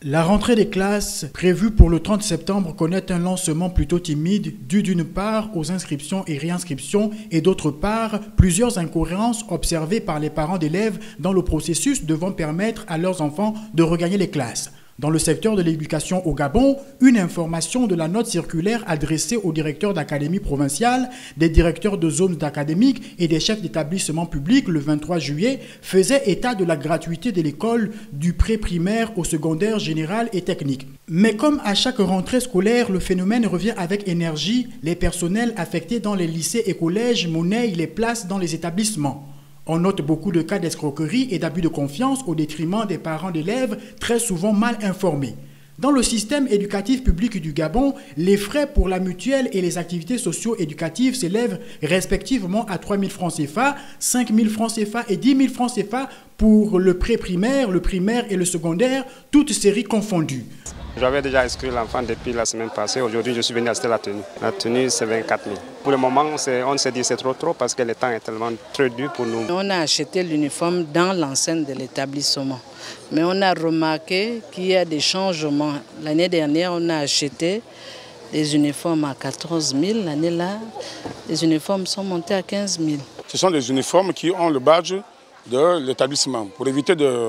La rentrée des classes prévue pour le 30 septembre connaît un lancement plutôt timide dû d'une part aux inscriptions et réinscriptions et d'autre part plusieurs incohérences observées par les parents d'élèves dans le processus devant permettre à leurs enfants de regagner les classes. Dans le secteur de l'éducation au Gabon, une information de la note circulaire adressée aux directeurs d'académie provinciale, des directeurs de zones d'académiques et des chefs d'établissement public le 23 juillet faisait état de la gratuité de l'école du pré-primaire au secondaire général et technique. Mais comme à chaque rentrée scolaire, le phénomène revient avec énergie, les personnels affectés dans les lycées et collèges monnaient les places dans les établissements. On note beaucoup de cas d'escroquerie et d'abus de confiance au détriment des parents d'élèves très souvent mal informés. Dans le système éducatif public du Gabon, les frais pour la mutuelle et les activités socio-éducatives s'élèvent respectivement à 3 000 francs CFA, 5 000 francs CFA et 10 000 francs CFA pour le pré-primaire, le primaire et le secondaire, toutes séries confondues. J'avais déjà inscrit l'enfant depuis la semaine passée. Aujourd'hui, je suis venu acheter la tenue. La tenue, c'est 24 000. Pour le moment, on s'est dit que c'est trop parce que le temps est tellement très dur pour nous. On a acheté l'uniforme dans l'enceinte de l'établissement. Mais on a remarqué qu'il y a des changements. L'année dernière, on a acheté des uniformes à 14 000. L'année-là, les uniformes sont montés à 15 000. Ce sont des uniformes qui ont le badge de l'établissement pour éviter de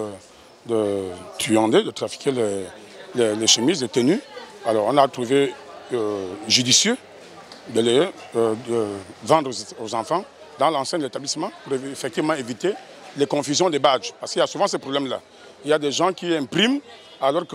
truander, de trafiquer les chemises, les tenues. Alors on a trouvé judicieux de les vendre aux enfants dans l'enceinte de l'établissement pour effectivement éviter les confusions des badges. Parce qu'il y a souvent ces problèmes-là. Il y a des gens qui impriment alors que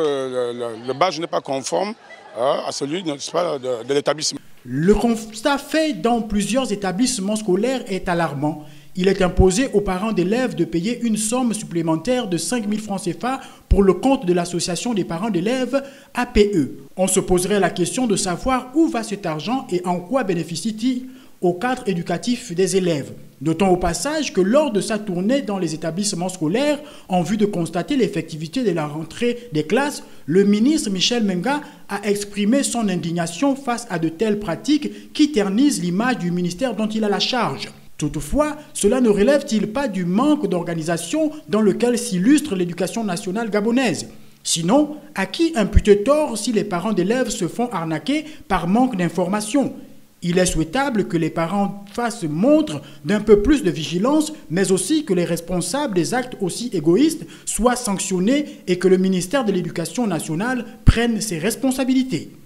le badge n'est pas conforme à celui de l'établissement. Le constat fait dans plusieurs établissements scolaires est alarmant. Il est imposé aux parents d'élèves de payer une somme supplémentaire de 5 000 francs CFA pour le compte de l'association des parents d'élèves APE. On se poserait la question de savoir où va cet argent et en quoi bénéficie-t-il au cadre éducatif des élèves. Notons au passage que lors de sa tournée dans les établissements scolaires, en vue de constater l'effectivité de la rentrée des classes, le ministre Michel Menga a exprimé son indignation face à de telles pratiques qui ternissent l'image du ministère dont il a la charge. Toutefois, cela ne relève-t-il pas du manque d'organisation dans lequel s'illustre l'éducation nationale gabonaise? Sinon, à qui imputer tort si les parents d'élèves se font arnaquer par manque d'information? Il est souhaitable que les parents fassent montre d'un peu plus de vigilance, mais aussi que les responsables des actes aussi égoïstes soient sanctionnés et que le ministère de l'Éducation nationale prenne ses responsabilités.